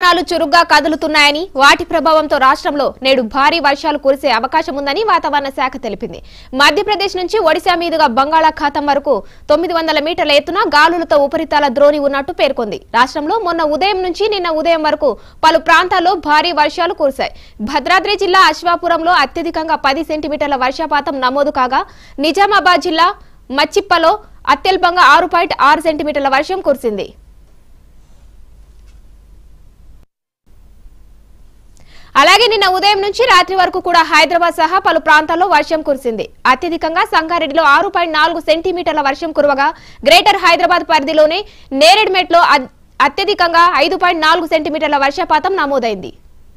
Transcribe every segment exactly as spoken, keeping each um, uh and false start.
రుతుపవనాలు చురుగ్గా కదులుతున్నాయని వాటి ప్రభావంతో రాష్ట్రంలో నేడు భారీ వర్షాలు కురిసే అవకాశం ఉందని వాతావరణ శాఖ తెలిపింది. మధ్యప్రదేశ్ నుంచి ఒడిశా మీదుగా బంగాళాఖాతం వరకు తొమ్మిది వందల మీటర్ల ఎత్తున గాలులతో ఉపరితల ద్రోణి ఉన్నట్టు పేర్కొంది. రాష్ట్రంలో మొన్న ఉదయం నుంచి నిన్న ఉదయం వరకు పలు ప్రాంతాల్లో భారీ వర్షాలు కురిశాయి. భద్రాద్రి జిల్లా అశ్వాపురంలో అత్యధికంగా పది సెంటీమీటర్ల వర్షపాతం నమోదు కాగా నిజామాబాద్ జిల్లా మచ్చిప్పలో అత్యల్పంగా ఆరు పాయింట్ ఆరు సెంటీమీటర్ల వర్షం కురిసింది. అలాగే నిన్న ఉదయం నుంచి రాత్రి వరకు కూడా హైదరాబాద్ సహా పలు ప్రాంతాల్లో వర్షం కురిసింది. అత్యధికంగా సంగారెడ్డిలో ఆరు పాయింట్ నాలుగు సెంటీమీటర్ల వర్షం కురవగా గ్రేటర్ హైదరాబాద్ పరిధిలోని నేరేడ్మెట్లో అత్యధికంగా ఐదు పాయింట్ నాలుగు సెంటీమీటర్ల వర్షపాతం నమోదైంది.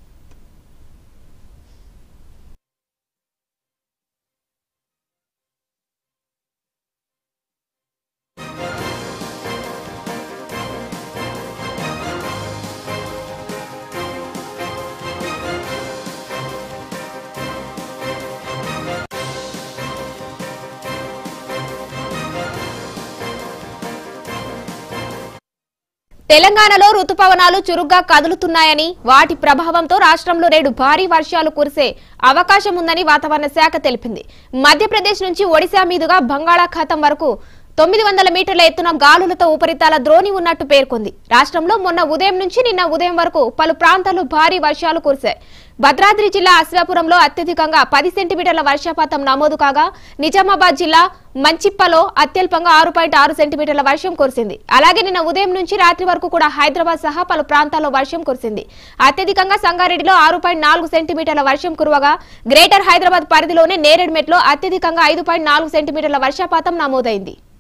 తెలంగాణలో రుతుపవనాలు చురుగ్గా కదులుతున్నాయని వాటి ప్రభావంతో రాష్ట్రంలో నేడు భారీ వర్షాలు కురిసే అవకాశం ఉందని వాతావరణ శాఖ తెలిపింది. మధ్యప్రదేశ్ నుంచి ఒడిశా మీదుగా బంగాళాఖాతం వరకు తొమ్మిది వందల మీటర్ల ఎత్తున గాలులతో ఉపరితల ద్రోణి ఉన్నట్టు పేర్కొంది. రాష్ట్రంలో మొన్న ఉదయం నుంచి నిన్న ఉదయం వరకు పలు ప్రాంతాల్లో భారీ వర్షాలు కురిశాయి. భద్రాద్రి జిల్లా అశ్వాపురంలో అత్యధికంగా పది సెంటీమీటర్ల వర్షపాతం నమోదు కాగా నిజామాబాద్ జిల్లా మంచిప్పలో అత్యల్పంగా ఆరు పాయింట్ ఆరు సెంటీమీటర్ల వర్షం కురిసింది. అలాగే నిన్న ఉదయం నుంచి రాత్రి వరకు కూడా హైదరాబాద్ సహా పలు ప్రాంతాల్లో వర్షం కురిసింది. అత్యధికంగా సంగారెడ్డిలో ఆరు పాయింట్ నాలుగు సెంటీమీటర్ల వర్షం కురవగా గ్రేటర్ హైదరాబాద్ పరిధిలోని నేరేడ్మెట్లో అత్యధికంగా ఐదు పాయింట్ నాలుగు సెంటీమీటర్ల వర్షపాతం నమోదైంది.